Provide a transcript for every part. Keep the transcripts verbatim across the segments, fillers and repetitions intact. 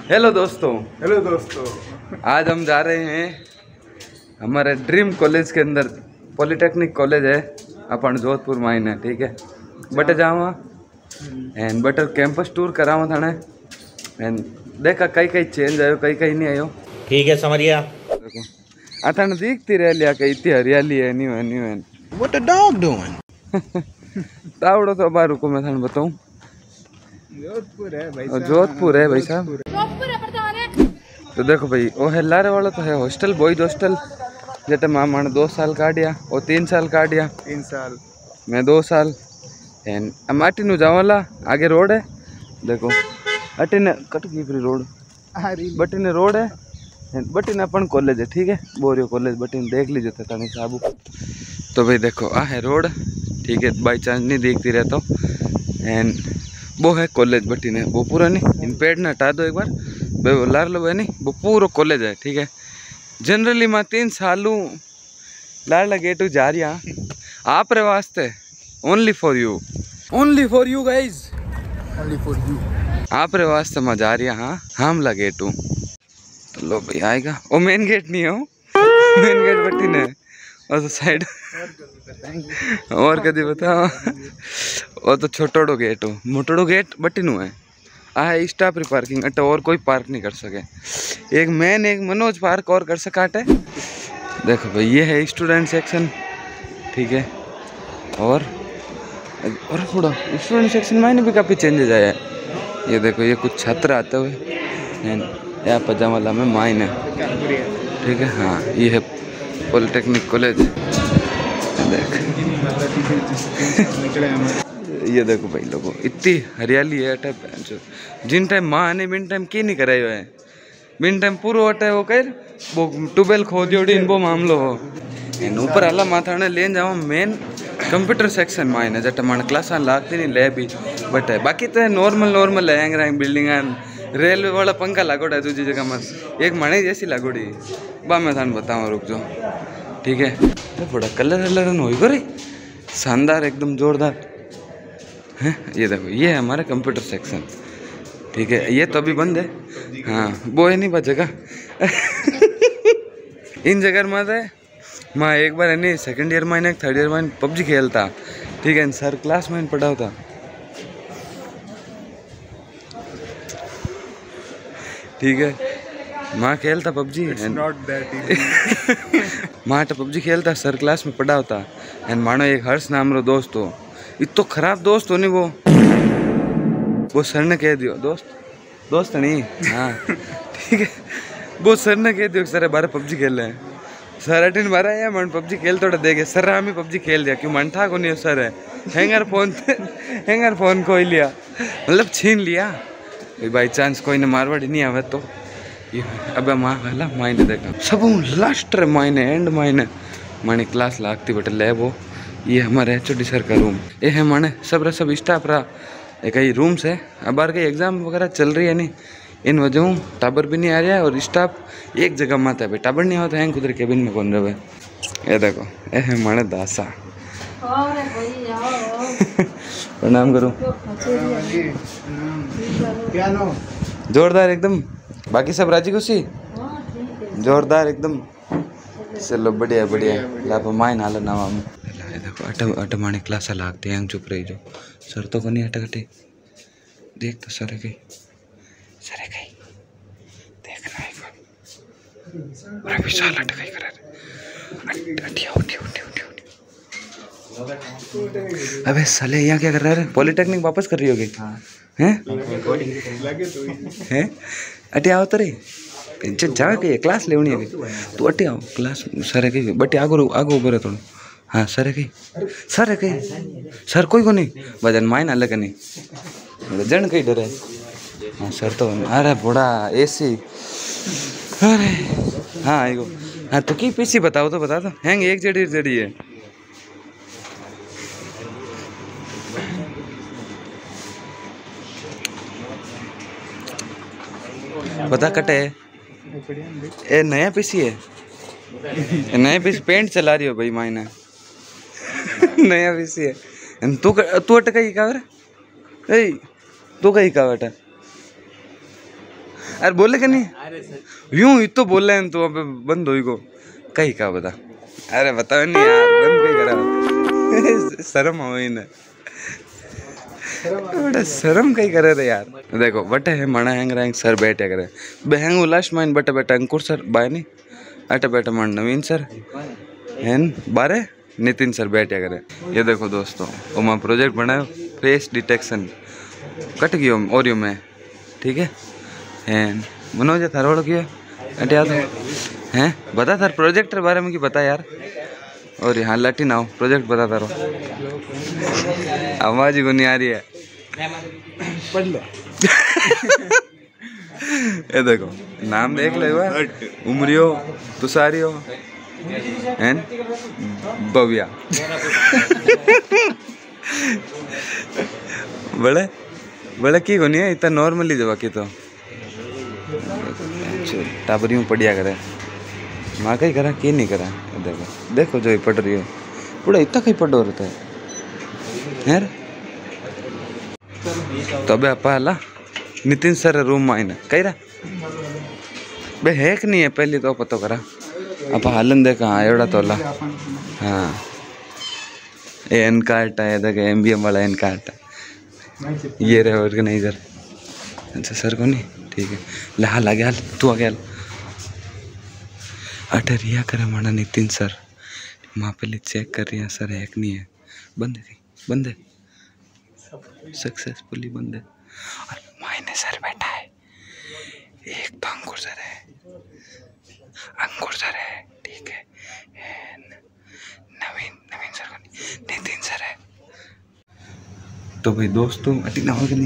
Hello दोस्तों। Hello दोस्तों। आज हम जा रहे हैं हमारे ड्रीम कॉलेज के अंदर। पॉलिटेक्निक कॉलेज है अपन जोधपुर माइन है, ठीक है। बटे जावा एंड बटर कैंपस टूर करावा थाने एंड देखा कई कई चेंज आयो कई कई नहीं आयो, ठीक है समझिया। अथाने दिखती रह लिया कई इतनी हरियाली है न्यू है न्यू है। What the dog doing? Tawdo तो बार को मैं थाने बताऊं जोधपुर है भाई साहब। जोधपुर है भाई साहब। तो देखो भाई वो है लारे वाला तो है हॉस्टल बॉयज हॉस्टल जटे मामा ने दो साल काटिया और तीन साल काटिया तीन साल मैं दो साल एंड अमाटी नु जावाला आगे रोड है देखो अटी ने कट गई फिर रोड बटी ने रोड है एंड बटी ने अपन कॉलेज है, ठीक है। बोरियो कॉलेज बटी ने देख लीजिए था तानी साहब। तो भाई देखो आ है रोड, ठीक है। बाई चांस नहीं देखती रहता एंड वो है कॉलेज बटी ने वो पूरा नहीं इन पेड़ ने हटा दो एक बार भाई वो लार लो है नहीं वो पूरा कॉलेज है, ठीक है। जनरली मैं तीन सालू लाडला गेटू जा रही आप रे वास्ते only for you only for you guys only for you आप रे वास्ते मैं जा रही हाँ हम ला गेटू। तो लो भाई आएगा वो मेन गेट नहीं है मेन गेट बटी ने और तो साइड और कभी बता वो तो छोटोड़ो गेट हो मोटोड़ो गेट बटी नु है आ है स्टाफ री पार्किंग अटे और कोई पार्क नहीं कर सके। एक मैन एक मनोज पार्क और कर सका अटे। देखो भाई ये है स्टूडेंट सेक्शन, ठीक है। और और थोड़ा स्टूडेंट सेक्शन में भी काफ़ी चेंजेस आया है। ये देखो ये कुछ छात्र आते हुए यहाँ पजामाला में माइन है, ठीक है। हाँ ये है पॉलिटेक्निक कॉलेज। देख ये देखो भाई लोगों इतनी हरियाली है अटे जिन टाइम माँ आने बिन टाइम की नहीं कराई है बिन टाइम पूरा अटे वो कर वो ट्यूबवेल खो दियो इन वो मामलो हो इन ऊपर अल्लाह माथा ने लेन जाओ मेन कंप्यूटर सेक्शन में है जट मन क्लास लागती नहीं ले भी बट है बाकी तो नॉर्मल नॉर्मल है रैंक बिल्डिंग रेलवे वाला पंखा लागोड़ा है दूसरी जगह में एक मणे जैसी लागोड़ी बा मैं थाने बताऊँ रुक जाओ, ठीक है। तो बड़ा कलर वलर हो गई शानदार एकदम जोरदार है। ये देखो ये है हमारा कंप्यूटर सेक्शन, ठीक है। ये तो अभी बंद है हाँ वो है नहीं बस जगह इन जगह में थे मैं एक बार है नहीं सेकेंड ईयर में थर्ड ईयर में पबजी खेलता, ठीक है। सर क्लास में पढ़ा होता ठीक है। माँ खेलता पबजी माँ तो पबजी खेलता सर क्लास में पढ़ा होता एंड मानो एक हर्ष नाम रो दोस्त हो इतो खराब दोस्त हो नहीं वो वो सर ने कह दियो दोस्त दोस्त नहीं हाँ ठीक है। वो सर ने कह दियो सर बारह पबजी खेल रहे हैं सर अटिन बारह है मन पबजी खेल थोड़ा देखे सर हम ही पबजी खेल दिया क्यों मन था को नहीं सर है हैंगर फोन हैंगर फोन को ही लिया मतलब छीन लिया बाई चांस कोई ने मारवाड़ी नहीं आवे तो ये अब माँ वाला मायने देखा सब लास्ट मायने एंड मायने माने क्लास लागती बटे लैब हो। ये हमारे एच ओ डी सर का रूम ये है माने सब रहा सब स्टाफ रहा एक ही रूम्स है। अब बार के एग्जाम वगैरह चल रही है नहीं इन वजहों टाबर भी नहीं आ रहा है और स्टाफ एक जगह में आता है भाई टाबर नहीं होता है कुदर केबिन में कौन रहे। ये देखो ये है माने दासा प्रणाम करूँ जोरदार एकदम बाकी सब राजी खुशी जोरदार एकदम चलो बढ़िया बढ़िया लाभ माइन हाल ना देखो अट अटमाणी क्लास लागते हैं चुप रही जो सर तो को नहीं अटक अटे देख तो सर गई सर गई देखना एक बार अरे विशाल अटक ही करा अटिया उठी उठी उठी अबे साले यहाँ क्या कर रहा है पॉलिटेक्निक वापस कर रही होगी हैं हैं अटे आओ तो रे जा के क्लास लेवनी है तू अटे आओ क्लास सर है कही बटे आगो आगो उभो रहे थोड़ा हाँ सर है कही सर है कही सर कोई को नहीं बजन माइन अलग नहीं जन कहीं डरे हाँ सर तो अरे बड़ा एसी अरे हाँ आएगो हाँ तो की पीसी बताओ तो बता दो हैंग एक जड़ी जड़ी है बता कटे ए नया पीसी है नया पीसी पेंट चला रही हो भाई मायने नया पीसी है तू तू अटका ही का ए तू कहीं का बेटा अरे बोले कि नहीं यूं ही तो बोल रहे हैं तो अबे बंद होई को कहीं का बता। अरे बताओ नहीं यार बंद कहीं करा शर्म हो ना बड़ा शर्म कहीं करे रे यार। देखो बटे है मना हैंग रैंग सर बैठे करे बेहंग लास्ट माइन बटे बेटा अंकुर सर बाय नहीं अटे बेटा मन नवीन सर हैन बारे नितिन सर बैठे करे। ये देखो दोस्तों वो मैं प्रोजेक्ट बनाया फेस डिटेक्शन कट गयो और यू मैं ठीक है हैन मनोज थारोड़ क्यों अटे याद हैं बता थार प्रोजेक्ट के बारे में की बता यार। और यहाँ लटी ना हो प्रोजेक्ट बता तारो आवाज ही को नहीं आ रही है पढ़ लो। ये देखो नाम देख ले उमरियो तुषारियो एन भव्या बड़े बड़े की को नहीं है इतना नॉर्मली जब की तो टाबरियों पढ़िया करे माँ कहीं करा कि नहीं करा। देखो देखो जो पढ़ रही हो पूरा इतना कहीं पढ़ो रहता है यार। तो अबे अपा हला नितिन सर रूम में आईना कही रहा बे है कि नहीं है पहले तो पता करा आप हालन देखा हाँ एवड़ा तो ला हाँ ये एन कार्ट है देखो एम बी एम वाला एन कार्ट ये रहे ऑर्गेनाइजर। अच्छा सर को नहीं ठीक है ले हाल आ गया तू आ गया अटे रिया करे माना नितिन सर माँ पहले चेक कर रही है सर है कि नहीं है बंद है बंद है सक्सेसफुली बंद है और मायने सर बैठा है एक तो अंकुर सर है अंकुर सर है ठीक है नवीन नवीन सर को नहीं नितिन सर है। तो भाई दोस्तों अटी ना होगा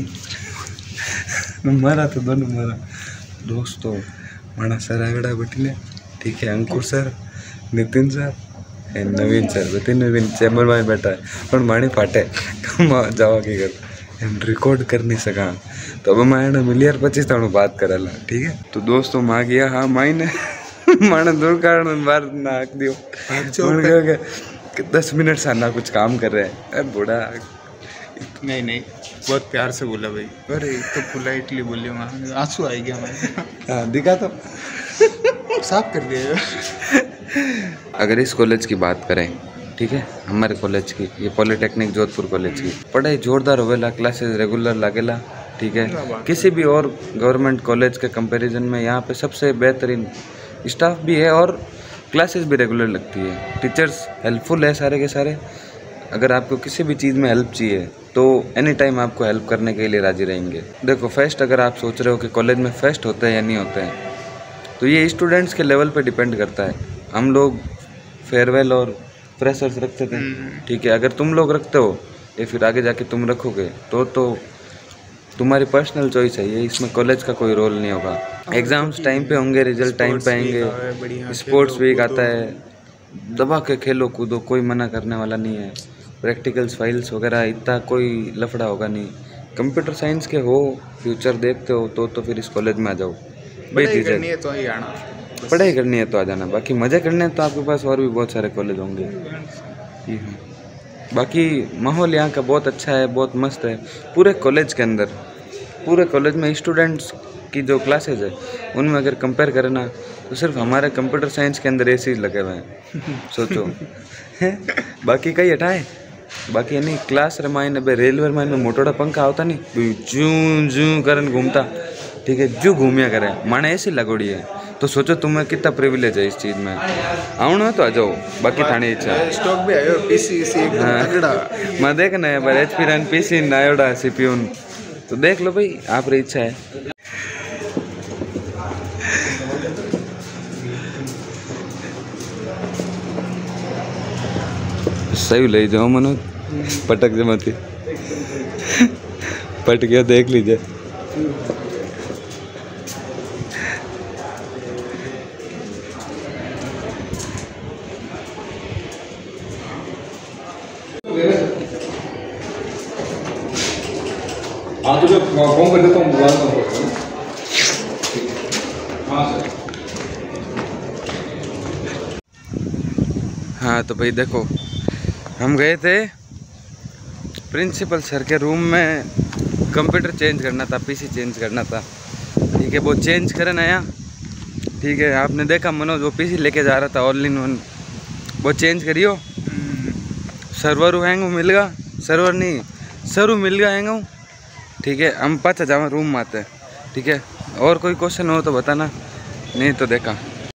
नहीं मारा तो दोनों मारा दोस्तों माना सर आगड़ा बैठने ठीक है Ankur sir Nitin sir and Navin sir तीन नवीन चैम्बर में बैठा है पर मानी फाटे जावा की कर एंड रिकॉर्ड कर नहीं सका तो अब मैं मिलियर पच्चीस तक बात करेला ठीक है। तो दोस्तों माँ गया हाँ माई ने माने दूर कारण बार नाक दियो कि दस मिनट से ना कुछ काम कर रहे हैं अरे बूढ़ा नहीं नहीं बहुत प्यार से बोला भाई अरे तो पोलाइटली बोले वहाँ आंसू आ गया हमारे हाँ दिखा तो साफ कर दिया। अगर इस कॉलेज की बात करें ठीक है हमारे कॉलेज की ये पॉलिटेक्निक जोधपुर कॉलेज की पढ़ाई जोरदार होवेला क्लासेस रेगुलर लागेला ठीक है। किसी भी और गवर्नमेंट कॉलेज के कंपैरिजन में यहाँ पे सबसे बेहतरीन स्टाफ भी है और क्लासेस भी रेगुलर लगती है टीचर्स हेल्पफुल है सारे के सारे। अगर आपको किसी भी चीज़ में हेल्प चाहिए तो एनी टाइम आपको हेल्प करने के लिए राजी रहेंगे। देखो फेस्ट अगर आप सोच रहे हो कि कॉलेज में फेस्ट होता है या नहीं होता है तो ये स्टूडेंट्स के लेवल पे डिपेंड करता है। हम लोग फेयरवेल और फ्रेशर्स रखते थे ठीक है अगर तुम लोग रखते हो या फिर आगे जाके तुम रखोगे तो तो तुम्हारी पर्सनल चॉइस है ये इसमें कॉलेज का कोई रोल नहीं होगा। एग्ज़ाम्स टाइम पे होंगे रिजल्ट टाइम पे आएंगे स्पोर्ट्स वीक आता है दबा के खेलो कूदो कोई मना करने वाला नहीं है। प्रैक्टिकल्स फाइल्स वगैरह इतना कोई लफड़ा होगा नहीं। कंप्यूटर साइंस के हो फ्यूचर देखते हो तो तो फिर इस कॉलेज में आ जाओ पढ़ाई करनी है तो ही आना पढ़ाई करनी है तो आ जाना बाकी मज़े करने हैं तो आपके पास और भी बहुत सारे कॉलेज होंगे। जी हाँ बाकी माहौल यहाँ का बहुत अच्छा है बहुत मस्त है पूरे कॉलेज के अंदर पूरे कॉलेज में स्टूडेंट्स की जो क्लासेज है उनमें अगर कंपेयर करें ना तो सिर्फ हमारे कंप्यूटर साइंस के अंदर एसी लगे हुए हैं सोचो बाकी कई हटाए बाकी नहीं क्लास रमाइन अब रेलवे रमाइन में मोटोड़ा पंखा होता नहीं जूं जूं करन घूमता ठीक है जो घूमिया करे माने ऐसी लगोड़ी है तो सोचो तुम्हें कितना प्रिविलेज है इस चीज़ में आना है तो आ जाओ बाकी थाने इच्छा स्टॉक भी आयो पीसी सी एकदम तगड़ा मैं देख ना पर एचपी रन पीसी नायोडा सीपीयू तो देख लो भाई आप री इच्छा है। सही ले जाओ मनोज पटक जमाती पट गया देख लीजिए। हाँ तो जब फोन कर देता हूँ मोबाइल फोन हाँ सर। हाँ तो भाई देखो हम गए थे प्रिंसिपल सर के रूम में कंप्यूटर चेंज करना था पीसी चेंज करना था ठीक ठीक है, वो चेंज करे नया। ठीक है, आपने देखा मनोज वो पीसी लेके जा रहा था ऑल इन वन, वो चेंज करियो। सर्वर हैंग मिलेगा, सर्वर नहीं सरू मिल गया हैंग। ठीक है, हम पाचा जावा रूम में आते हैं। ठीक है, और कोई क्वेश्चन हो तो बताना, नहीं तो देखा।